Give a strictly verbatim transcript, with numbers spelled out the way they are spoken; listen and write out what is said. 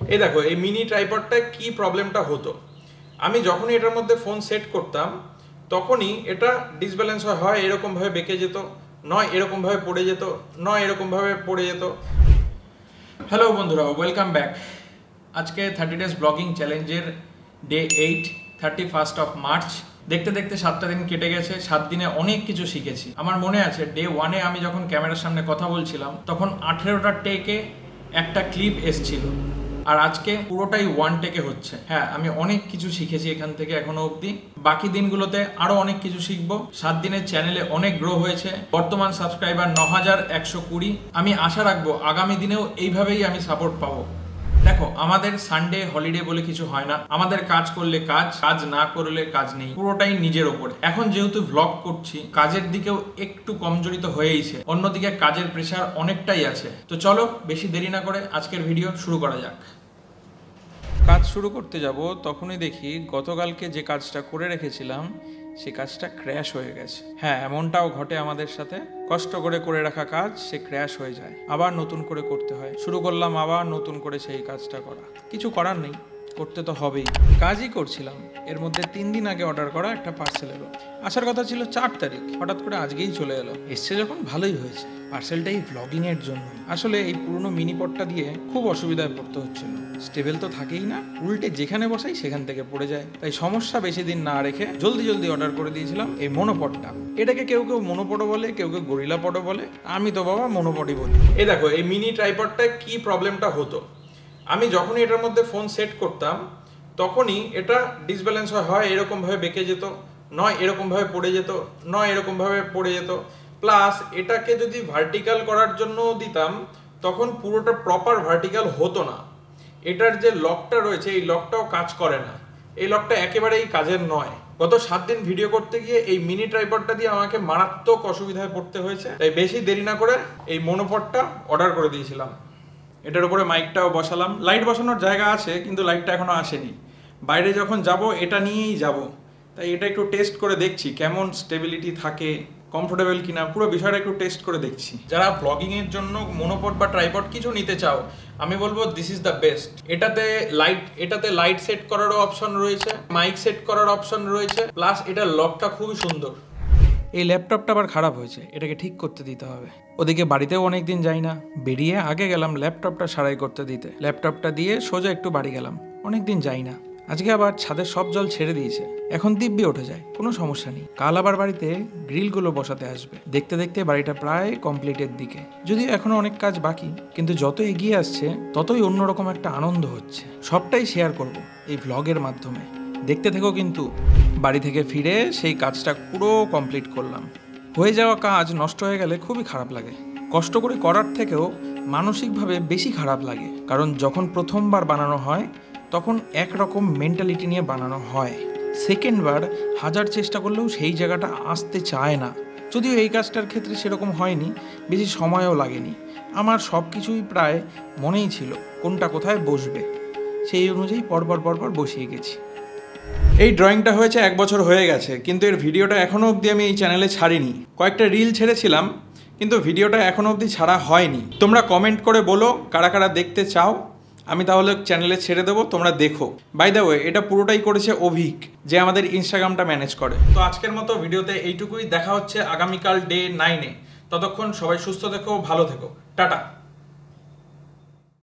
এই দেখো এই মিনি ট্রাইপডটা কি প্রবলেমটা হতো, আমি যখনই এটার মধ্যে ফোন সেট করতাম তখনই এটা ডিসব্যালেন্স হয়, এরকমভাবে বেঁকে যেত, নয় এরকমভাবে পড়ে যেত, নয় এরকমভাবে পড়ে যেত। হ্যালো বন্ধুরা, ওয়েলকাম ব্যাক। আজকে থার্টি ডেজ ব্লগিং চ্যালেঞ্জের day eight, thirty first of March. দেখতে দেখতে সাতটা দিন কেটে গেছে। সাত দিনে অনেক কিছু শিখেছি। আমার মনে আছে ডে ওয়ানে আমি যখন ক্যামেরার সামনে কথা বলছিলাম তখন আঠেরোটা টেকে একটা ক্লিপ এসছিল, আর আজকে পুরোটাই ওয়ান টেকে হচ্ছে। হ্যাঁ, আমি অনেক কিছু শিখেছি এখান থেকে এখনো অবধি। বাকি দিনগুলোতে আরো অনেক কিছু শিখবো। সাত দিনের চ্যানেলে অনেক গ্রো হয়েছে। বর্তমান সাবস্ক্রাইবার ন হাজার একশো কুড়ি। আমি আশা রাখবো আগামী দিনেও এইভাবেই আমি সাপোর্ট পাবো। দেখো, আমাদের সানডে হলিডে বলে কিছু হয় না। আমাদের কাজ করলে কাজ, কাজ না করলে কাজ নেই। পুরোটাই নিজের ওপরে। এখন যেহেতু ভ্লগ করছি, কাজের দিকেও একটু কমজোরি তো হয়েইছে, অন্যদিকে কাজের প্রেশার অনেকটাই আছে। তো চলো বেশি দেরি না করে আজকের ভিডিও শুরু করা যাক। কাজ শুরু করতে যাব তখনই দেখি গতকালকে যে কাজটা করে রেখেছিলাম সে কাজটা ক্র্যাশ হয়ে গেছে। হ্যাঁ, এমনটাও ঘটে আমাদের সাথে। কষ্ট করে করে রাখা কাজ সে ক্র্যাশ হয়ে যায়, আবার নতুন করে করতে হয়। শুরু করলাম আবার নতুন করে সেই কাজটা করা। কিছু করার নেই, করতে তো হবেই। কাজই করছিলাম, এর মধ্যে তিন দিন আগে অর্ডার করা একটা পার্সেল এলো। আসার কথা ছিল চার তারিখ, হঠাৎ করে আজকেই চলে এলো। এসছে যখন ভালোই হয়েছে। পার্সেলটা এই ভ্লগিং এর জন্য। আসলে এই পুরনো মিনি পটটা দিয়ে খুব অসুবিধায় পড়তে হচ্ছিল। স্টেবল তো থাকেই না, উল্টে যেখানে বসাই সেখান থেকে পড়ে যায়। তাই সমস্যা বেশি দিন না রেখে জলদি জলদি অর্ডার করে দিয়েছিলাম এই মনোপটটা। এটাকে কেউ কেউ মনোপটও বলে, কেউ কেউ গরিলা পটও বলে। আমি তো বাবা মনোপটই বলি। এই দেখো এই মিনি ট্রাইপডটা কি প্রবলেমটা হতো, আমি যখনই এটার মধ্যে ফোন সেট করতাম তখনই এটা ডিসব্যালেন্স হয়, এরকমভাবে বেঁকে যেত, নয় এরকমভাবে পড়ে যেত, নয় এরকমভাবে পড়ে যেত। প্লাস এটাকে যদি ভার্টিক্যাল করার জন্য দিতাম তখন পুরোটা প্রপার ভার্টিক্যাল হতো না। এটার যে লকটা রয়েছে এই লকটাও কাজ করে না। এই লকটা একেবারেই কাজের নয়। গত সাত দিন ভিডিও করতে গিয়ে এই মিনি ট্রাইপডটা দিয়ে আমাকে মারাত্মক অসুবিধায় পড়তে হয়েছে। তাই বেশি দেরি না করে এই মনোপডটা অর্ডার করে দিয়েছিলাম। এটার উপরে মাইকটাও বসালাম। লাইট বসানোর জায়গা আছে কিন্তু লাইটটা এখনো আসেনি। বাইরে যখন যাব এটা নিয়েই যাব, তাই এটা একটু টেস্ট করে দেখছি কেমন স্টেবিলিটি থাকে, কমফোর্টেবল কিনা, পুরো বিষয়টা একটু টেস্ট করে দেখছি। যারা ব্লগিং এর জন্য মনোপড বা ট্রাইপড কিছু নিতে চাও, আমি বলবো দিস ইজ দ্য বেস্ট। এটাতে লাইট এটাতে লাইট সেট করারও অপশন রয়েছে, মাইক সেট করার অপশন রয়েছে, প্লাস এটার লকটা খুবই সুন্দর। এই ল্যাপটপটা আবার খারাপ হয়েছে, এটাকে ঠিক করতে দিতে হবে। ওদিকে বাড়িতেও অনেকদিন যাই না, বেরিয়ে আগে গেলাম ল্যাপটপটা সারাই করতে দিতে। ল্যাপটপটা দিয়ে সোজা একটু বাড়ি গেলাম, অনেকদিন যাই না। আজকে আবার ছাদের সব জল ছেড়ে দিয়েছে, এখন দিব্যি উঠে যায়, কোনো সমস্যা নেই। কাল আবার বাড়িতে গ্রিলগুলো বসাতে আসবে। দেখতে দেখতে বাড়িটা প্রায় কমপ্লিটের দিকে, যদিও এখনো অনেক কাজ বাকি, কিন্তু যত এগিয়ে আসছে ততই অন্যরকম একটা আনন্দ হচ্ছে। সবটাই শেয়ার করব এই ভ্লগের মাধ্যমে, দেখতে থেকো কিন্তু। বাড়ি থেকে ফিরে সেই কাজটা পুরো কমপ্লিট করলাম। হয়ে যাওয়া কাজ নষ্ট হয়ে গেলে খুবই খারাপ লাগে। কষ্ট করে করার থেকেও মানসিকভাবে বেশি খারাপ লাগে, কারণ যখন প্রথমবার বানানো হয় তখন একরকম মেন্টালিটি নিয়ে বানানো হয়। সেকেন্ডবার হাজার চেষ্টা করলেও সেই জায়গাটা আসতে চায় না। যদিও এই কাজটার ক্ষেত্রে সেরকম হয়নি, বেশি সময়ও লাগেনি। আমার সব কিছুই প্রায় মনেই ছিল কোনটা কোথায় বসবে, সেই অনুযায়ী পরপর পরপর বসিয়ে গেছি। এই ড্রয়িংটা হয়েছে এক বছর হয়ে গেছে, কিন্তু এর ভিডিওটা এখনও অবধি আমি এই চ্যানেলে ছাড়িনি। কয়েকটা রিল ছেড়েছিলাম, কিন্তু ভিডিওটা এখনও অবধি ছাড়া হয়নি। তোমরা কমেন্ট করে বলো কারা কারা দেখতে চাও, আমি তাহলে চ্যানেলে ছেড়ে দেবো, তোমরা দেখো। বাই দ্য ওয়ে, এটা পুরোটাই করেছে অভিক, যে আমাদের ইনস্টাগ্রামটা ম্যানেজ করে। তো আজকের মতো ভিডিওতে এইটুকুই। দেখা হচ্ছে আগামীকাল ডে নাইনে। ততক্ষণ সবাই সুস্থ থেকো, ভালো থেকো, টাটা।